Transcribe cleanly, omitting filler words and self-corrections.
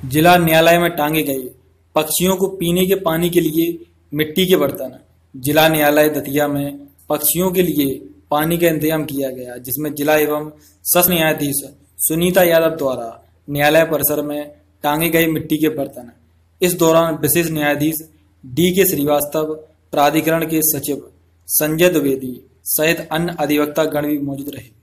जिला न्यायालय में टांगे गए पक्षियों को पीने के पानी के लिए मिट्टी के बर्तन। जिला न्यायालय दतिया में पक्षियों के लिए पानी का इंतजाम किया गया, जिसमें जिला एवं सत्र न्यायाधीश सुनीता यादव द्वारा न्यायालय परिसर में टांगे गए मिट्टी के बर्तन। इस दौरान विशेष न्यायाधीश D.K. श्रीवास्तव, प्राधिकरण के सचिव संजय द्विवेदी सहित अन्य अधिवक्ता गण भी मौजूद रहे।